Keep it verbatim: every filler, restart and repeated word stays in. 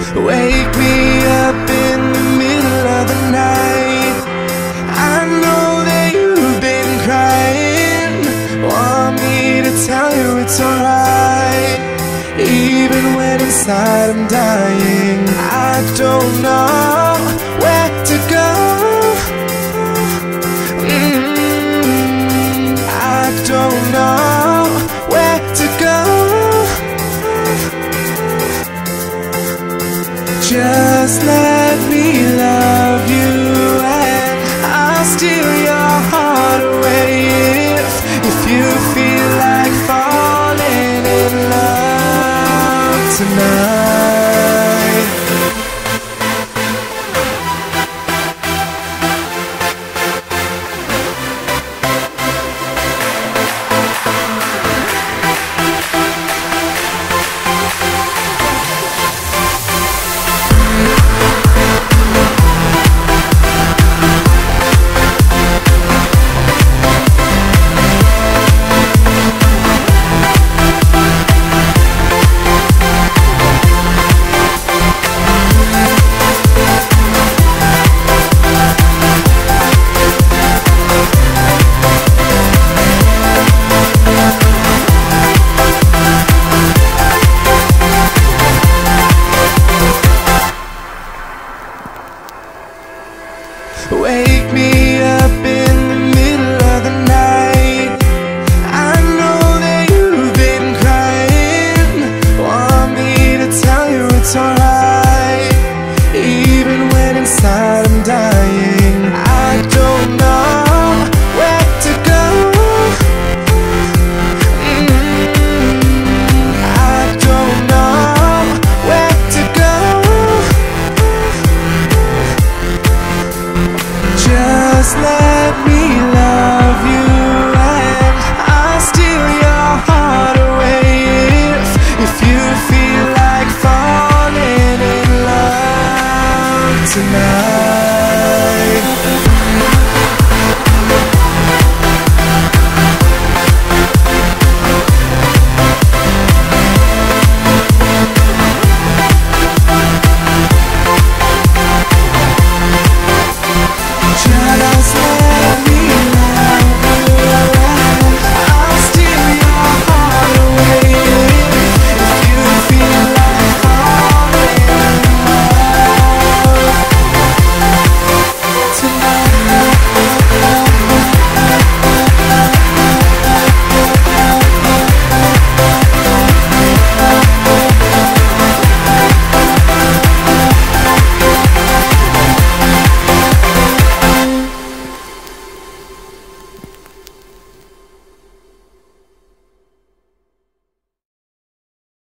Wake me up in the middle of the night. I know that you've been crying. Want me to tell you it's alright, even when inside I'm dying. I don't know where to go. mm, I don't know where to go. Just let me love